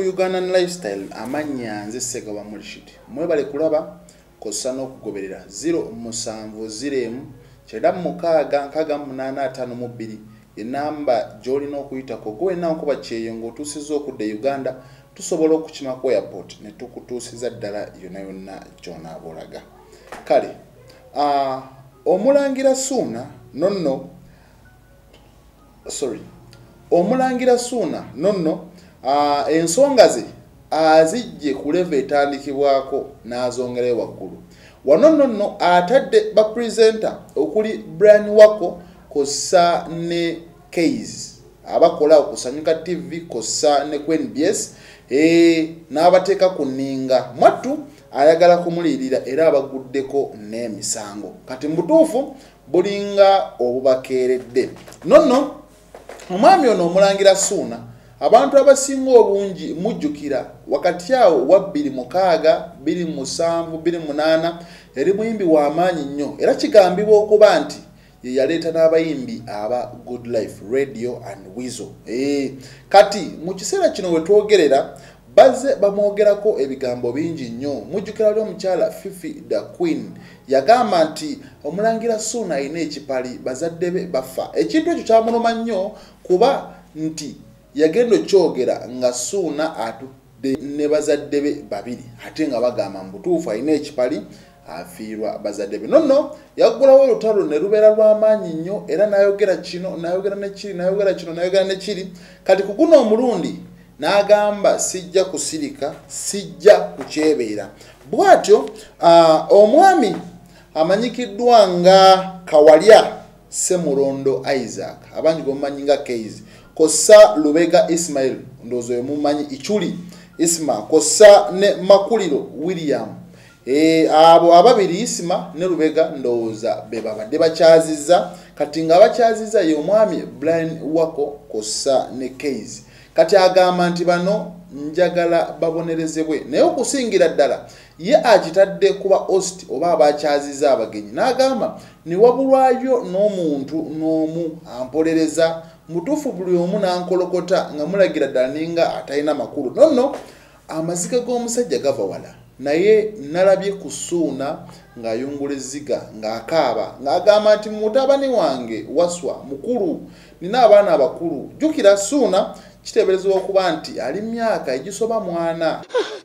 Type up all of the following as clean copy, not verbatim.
Ugandan Lifestyle amanya nze Segaba Mulshid mwebale kulaba kosa n'okugoberera 070 kyenda mukaaga nkaga 852 enamba gy'olina okuyitako gwe nankuba kyeyo ng'otuusiza okudda Uganda tusobola okukima ku airport ne tukutuusiza ddala yonna yonna gy'onaaba olaga. Kale Omulangira Suuna Omulangira Suuna ensonga ze azijje ku level etandikibwako n'azongerayo waggulu. Wano atadde ba presenter okuli Brian Wako kosa ne Kayz abakola okusanyuka TV kosa ne NBS n'abateeka ku nninga mwattu ayagala kumulirira era abaguddeko n'emisango kati mbutuufu bulinga obubakeeredde. Omwami ono Omulangira Suuna abantu abasinga obungi mujjukira wakati awo wa 26, 27, 28 yali muyimbi w'amaanyi nnyo era kigambibwa okuba nti ye yaleeta n'abayimbi aba Good Life Radio and Weasel. Kati mu kiseera kino we twogerera bazze bamwogerako ebigambo bingi nnyo. Mujjukira lyo omukyala Fifi the Queen yagamba nti Omulangira Suuna alina ekipali bazadde be bafa. Ekintu ekyo kyamuluma nnyo kuba nti yagenda kyogera nga Suuna atudde ne bazadde be babiri ate nga bagamba mbutuufu alina ekipali afiirwa bazadde be. Yaggulawo olutalo ne lubeera lw'amaanyi nnyo era n'ayogera kino n'ayogera nekiri n'ayogera kino n'ayogera nekiri. Kati ku guno omulundi n'agamba sijja kusirika sijja kukyebeera. Bw'atyo omwami amanyikiddwa nga Kawalya Semulondo Isaac abangi gomumanyi nga Kayz kosa Lubega Ismail ndozo yemumanyi Ichuli Isma kosa ne Makuliro William abo ababiri Isma ne Lubega ndoza bebabadde bakyaziza kati nga bakyaziza ye omwami Brian Wako kosa ne Kayz. Kati agamba nti bano njagala babonerezebwe naye okusingira ddala ye akitadde kuba host oba abakyaziza abagenyi n'agamba ni wabulwayo n'omuntu n'omu ampolereza mutuufu buli omu n'ankolokota nga mulagira ddala ninga atalina makulu. Amaziga g'omusajja gava wala naye nalabye ku Suuna ng'ayungula ezziga ng'akaaba ng'agamba nti mutabani wange waswa mukulu nina abaana abakulu. Jjukira Suuna kiteeberezebwa okuba nti ali myaka egisoba 4.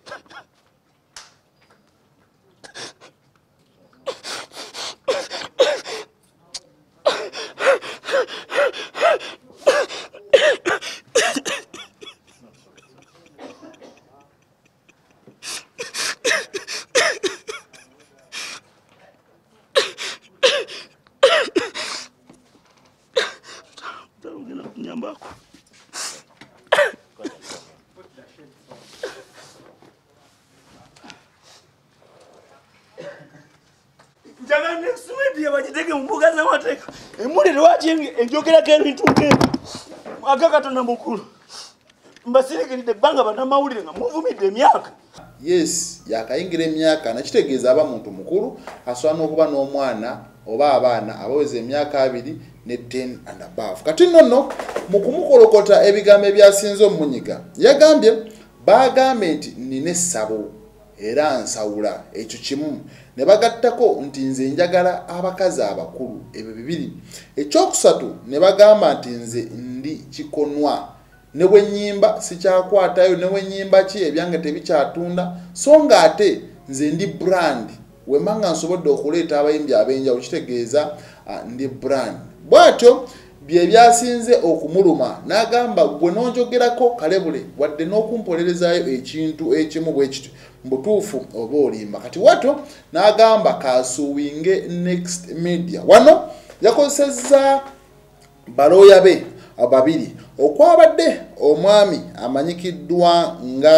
Jaga next week ya bajiteke mbuga za mateka. Emuli lwachi enjogera kene tuke. Agakatonda mukulu. Mbasirike nide banga bana mawulire nga muvumide myaka. Yes, yakayingira emyaka nakitegeeza aba muntu mukulu aswana okuba n'omwana oba abaana abaweze emyaka 2 ne 10 and above. Kati mu kumukolokota ebigambo ebyasinze omunyiga yagambye bagambe nti nina essabo era nsawula ekyo kimu ne bagattako nti nze njagala abakazi abakulu ebyo bibiri. Ekyokusatu ne bagamba nti nze ndi kikonwa ne bwe nnyimba sikyakwatayo ne bwe nnyimba ki ebyange tebikyatunda so nga ate nze ndi brand wemanga nsobodde okuleeta abayimbi abenjawulo kitegeeza ndi brand. Bw'atyo bye byasinze okumuluma n'agamba gwe n'onjogerako kalebule wadde n'okumpolerezaayo ekintu ekimu bwe kityo mbutuufu oba olimba. Kati watyo n'agamba kasuwinge next media. Wano yakozesezza balooya be ababiri okwabadde omwami amanyikiddwa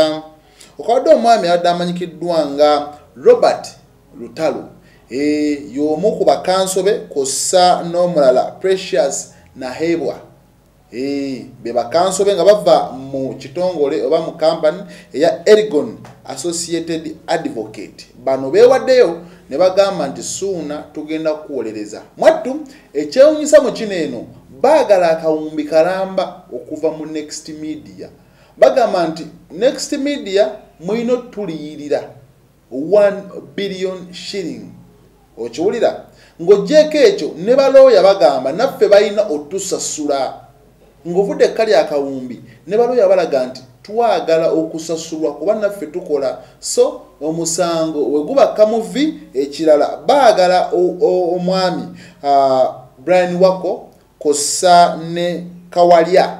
nga Robert Lutalo y'omu ku bakansobe kosa n'omulala Precious Nahebwa be bakansobe nga bava mu kitongole oba mu company eya Erigon Associated Advocate. Bano beewaddeyo ne bagamba nti Suuna tugenda kuwolereza mwattu ekyewunyisa mu kino eno baagala akawumbi kalamba okuva mu next media bagamba nti Next Media mwino tuliyirira 1 billion shilling. Okiwulira ng'ogyeko ekyo ne balooya bagamba naffe balina otusasula ng'ovudde kali akawumbi ne balooya balaga nti twagala okusasulwa kuba naffe tukola so omusango we guba kamuvi ekirala baagala omwami Brian Wako kossa ne Kawalya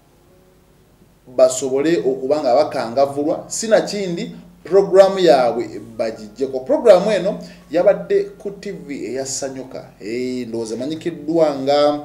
basobole okubanga bakangavulwa sina kindi programu yaabwe bagijjeko. Programu eno yabadde ku TV eyasanyuka ndowooza emanyikiddwa nga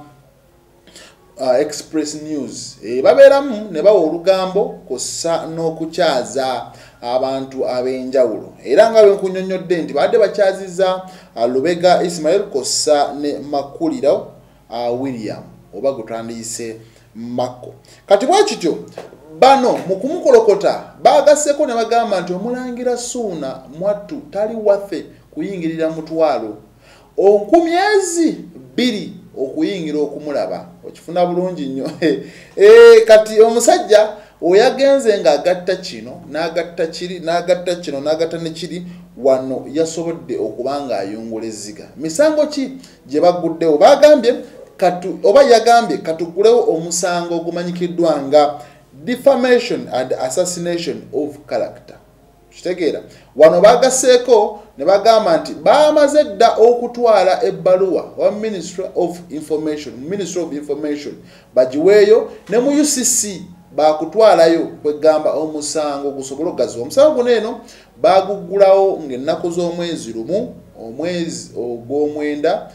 Express News. Babeeramu ne bawa olugambo kossa n'okukyaza abantu ab'enjawulo era nga bwe nkunyonnyodde nti badde bakyazizza Lubega Ismail kossa ne Makuliro William oba gutandiyise Mako. Kati bwakityo bano mu kumukolokota baagasseko ne bagamba nti Omulangira Suuna mwattu tali waffe kuyingirira mutwalo onkumyezi 2 okuyingira okumulaba okifuna bulungi nnyo. Kati omusajja oyagenze nga agatta kino n'agatta kiri n'agatta kino n'agatta ne kiri wano yasobodde okubanga ayungula ezziga. Misango ki gye baguddewo? Bagambye oba yagambye katugulewo omusango ogumanyikiddwa nga defamation and assassination of character. Kitegeera wano bagasseeko ne bagamba nti bamaze dda okutwala ebbaluwa wa Ministry of Information bagiweeyo ne mu UCC bakutwalayo kwegamba omusango gusobola okugaziwa. Omusango guno eno baguggulawo ng'ennaku z'omwezi lumu omwezi ogw'omwenda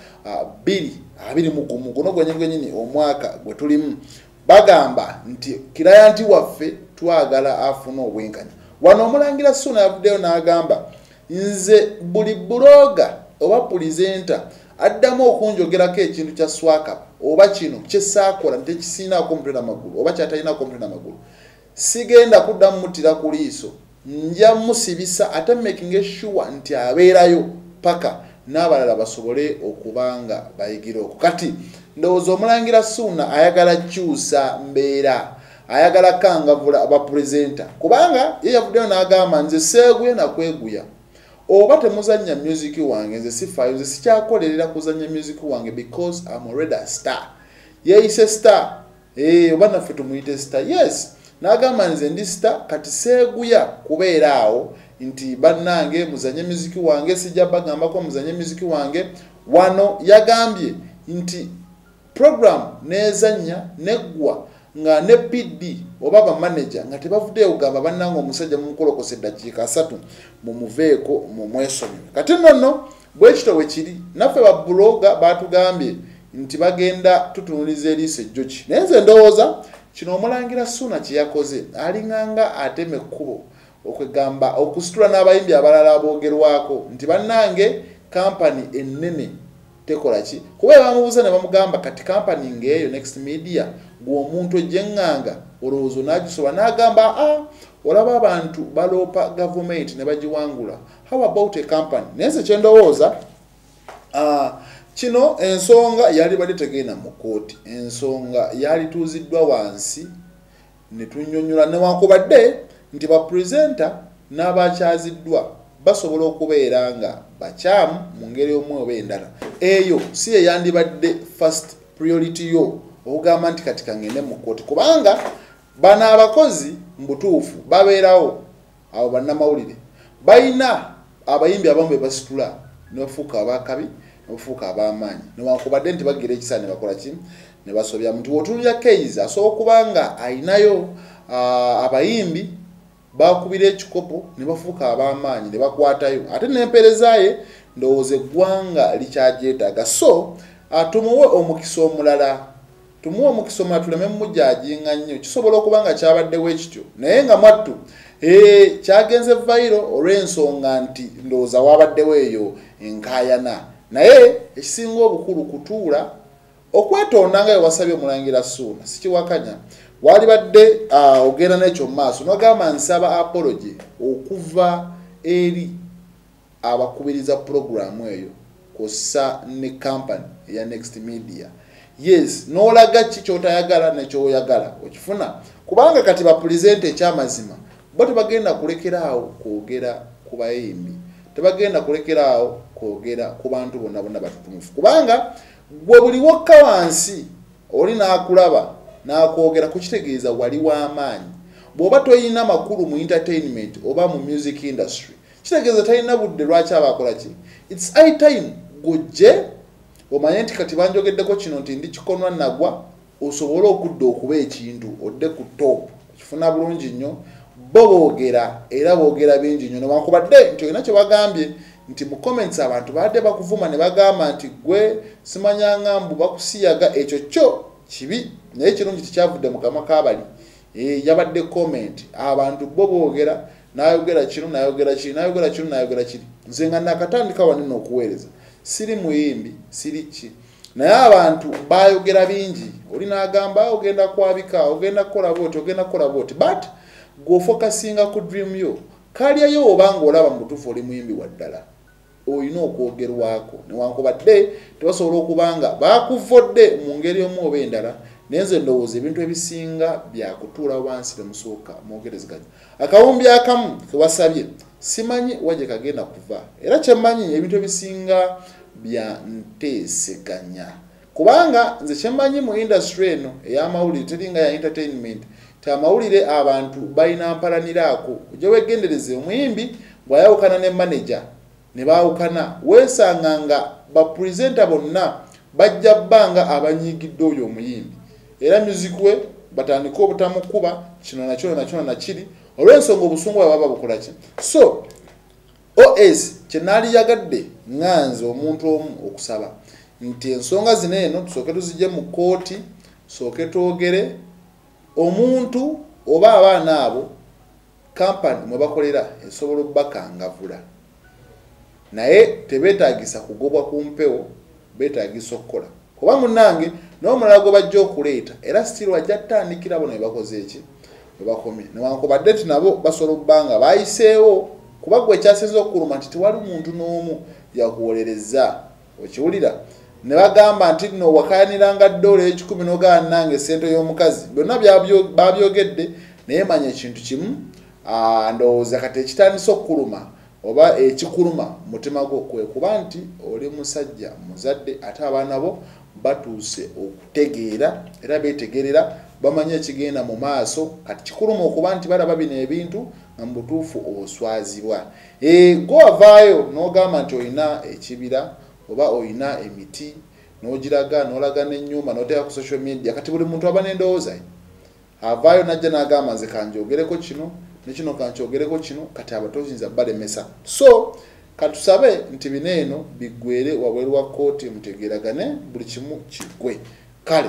2021 guno gwennyini omwaka gwe tulimu. Bagamba nti kiraya nti waffe twagala afuna obwenkanya. Wano Omulangira Suuna yavuddeyo n'agamba nze buli buloga oba pulizenta addamu okunjogerako ekintu kya swaka oba kino kyesaakola ntekisiinaako omutwe n'amagulu oba kyatalinaako omutwe n'amagulu sigenda kuddamu mutira ku liiso nja musibisa ate making sure nti abeerayo paka n'abalala basobole okubanga bayigira okwo. Kati ndowooza Omulangira Suuna ayagala kyusa mbeera ayagala kangavula abapulezenta kubanga ye yavuddeyo n'agamba nze seeguye nakweguya oba temuzannya music wange nze sifaayo nze sikyakolerera kuzannya music wange because I'm already a star. Yeeyise star oba naffe tumuyite star. Yes n'agamba nze ndi star kati seeguya kubeera awo nti bannange muzanye music wange sijja bagambako muzanye music wange. Wano yagambye nti program nezanya neggwa nga ne PD oba ba manager nga tebavuddeyo kugamba bannange omusajja mumukolokose eddakiika 3 mumuveeko mu mwesomyo. Kati nno bwekito we kiri naffe babbuloga batugambye nti bagenda tutunuliza eriiso ejjoki naye nze ndowooza kino Omulangira Suuna kye yakoze alinganga ateme ekkubo okwegamba okusitula n'abayimbi abalala aboogerwako nti bannange kampani ennene tekola ki kuba bamubuuza ne bamugamba kati kampani ng'eyo Next Media gw'omuntu ejjeŋŋanga olowoozo n'agisoba n'agamba olaba abantu baloopa gavumenti ne bagiwangula how about a company. Naye nze kye ndowooza kino ensonga yali badde tegenda mu kkooti ensonga yali tuuziddwa wansi ne tunnyonnyola newankubadde nti bapurezenta n'abakyaziddwa basobola okubeera nga bakyamu mu ngeri omwe oba endala. Eyo si eyandibadde first priority yo okugamba nti kati kangende mu kkooti kubanga bano abakozi mbutuufu babeerawo abo bannamawulire balina abayimbi abamu be basitula ne bafuuka abakabi ne bafuuka ab'amaanyi newankubadde nti bagira ekisa ne bakola ki ne basobya muntu w'otunulira Kayz asobola okubanga ayinayo abayimbi bakubira ekikopo ne bafuuka ab'amaanyi ne bakwatayo ate n'empeereza ye ndowooza eggwanga likyagyetaaga. So tumuwe omukisa omulala tuleme mumujajinga nnyo kisobola okubanga kyabaddewo ekityo naye nga mwattu kyagenze viral olw'ensonga nti ndowooza wabaddewo eyo enkaayana naye ekisinga obukulu kutuula okwetonda nga wasabye Omulangira Suuna sikiwakanya wali badde ogenda n'ekyo mu maaso n'ogamba nsaba apology okuva eri abakubiriza programu eyo kossa ne company ya Next Media yes n'olaga ki ky'otayagala n'ekyoyagala okifuna kubanga kati bapulezidenti ekyamazima bo tebagenda kulekeraawo kwogera ku bayimbi tebagenda kulekeraawo kwogera ku bantu bonna bonna batutumufu kubanga gwe buli wokka wansi oli n'akulaba n'akwogera kukitegeeza wali w'amaanyi bw'oba toyina makulu mu entertainment oba mu music industry kitegeeza talina budde lwaki abakola ki it's high time gujje omanye nti kati banjogeddeko kino nti ndi kikonwa nagwa osobole okudda okuba ekintu odde ku top kifuna bulungi nnyo bo boogera era boogera bingi nnyo newankubadde nti olina kye bagambye nti mu comments abantu badde bakuvuma ne bagamba nti gwe simanya mbu bakusiyaga ekyo kyo kibi naye kirungi tikyavudde mu kamwa k'abali yabadde comment abantu bo boogera nayogera kino nayogera kiri nayogera kino nayogera kiri nze nga nakatandika wanene okuweereza siri muyimbi siri ki naye abantu bayogera bingi oli n'agamba ogenda kwabika ogenda kukola bwoti ogenda kukola bwoti but gwofokasinga ku dream yo kalyayo obanga olaba mu butuufu oli muyimbi wa ddala olina okwogerwako newankubadde tebasobola okubanga bakuvodde mu ngeri omu oba endala nenze ndowooza ebintu ebisinga byakutuula wansi temusooka mwogerezeganya akawumbi akamu kewasabye simanyi waje kagenda kuva era kyemmanyi ebintu ebisinga bya nteeseganya kubanga nze kyemmanyi mu industry eno ey'amawulire teringa ya entertainment tamawulire abantu balina mpalaniraako ojja wegendereze omuyimbi bw'ayawukana ne manager ne baawukana weesanganga bapurezenta bonna bajja bbanga abanyigidde oyo omuyimbi era music we batandika obutamukuba kino nakyo nakiri olw'ensonga obusungu baba bukola ki so OS kyenaali yagadde nganze omuntu omu okusaba nti ensonga zino eno tusooke tuzijje mu kkooti tusooke twogere omuntu oba abaana abo kampani mwe bakolera esobola obbakangavula naye tebeetaagisa kugobwa ku mpewo beetaagisa okukola kuba munnange n'omulala gwe bajja okuleeta era sitiru ajja ttandikira bono bebakoze eki webakomye newankubadde ti nabo basobola obbanga bayiseewo kuba gwe ekyasinza okukuluma nti tewali muntu n'omu yakuwolereza okiwulira ne bagamba nti nno wakayaniranga ddoola ekikumi n'ogaa nange essente y'omukazi byonna babyogedde naye manya ekintu kimu ndowooza kati ekitandisa okukuluma oba ekikuluma mutima gwo kwe kuba nti oli musajja muzadde ate abaana bo batuuse okutegeera era beetegerera bamanye ekigenda mu maaso kati kikuluma okuba nti balaba bino ebintu nga mu butuufu oswazibwa gwavaayo n'ogamba nti olina ekibira oba olina emiti n'ogiraga n'olaga n'ennyumba n'oteeka ku social media kati buli muntu aba n'endowooza avaayo najja n'agamba nze kanjogereko kino nekino kankyogereko kino kati abatoyinza balemesa so katusabe nti bino eno biggwere wabweru wa kkooti mutegeragane buli kimu kigwe kale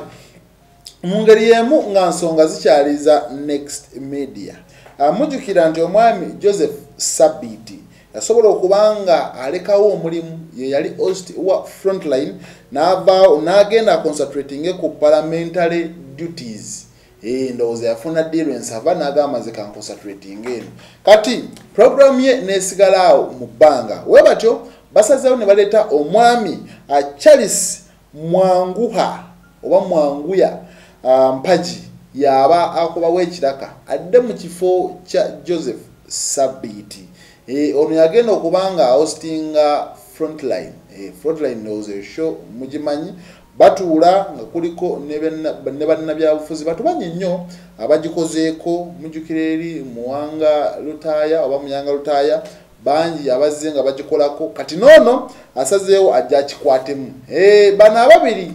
mu ngeri y'emu nga nsonga zikyaliza next media mujjukira nti omwami Joseph Sabiti yasobola okubanga alekawo omulimu ye yali host wa Frontline n'avaawo n'agenda concentrating ku parliamentary duties ndowooza yafuna deal ensava n'agamba nze concentrating eno kati program ye n'esigalaawo mu bbanga we batyo basazeewo ne baleeta omwami Charles Mwanguha oba Mwanguya Mpaji yaba akobawo ekiraka adde mu kifo kya Joseph Sabiti ono yagenda okubanga hostinga Frontline Frontline ndowooza show mugimanyi batuula nga kuliko ne bannabyabufuzi batumanyi nnyo abagikozeeko mujjukira eri Muwanga Lutaaya oba Muyanga Lutaaya bangi abazze nga bagikolako kati noono asazeewo ajja akikwatemu bano ababiri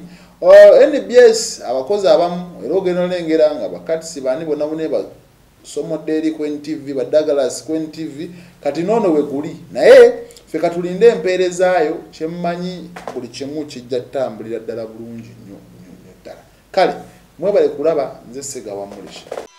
NBS abakozi abamu era ogenda olengera nga bakatisi bani bonna bune basomodde eri ku NTV badagalas ku NTV kati noono we guli naye ffe katulinde empeerezaayo kyemmanyi buli kimu kijja ttambulira ddala bulungi nnyo ddala kale mwebale kulaba nze Ssegawa Mulisha.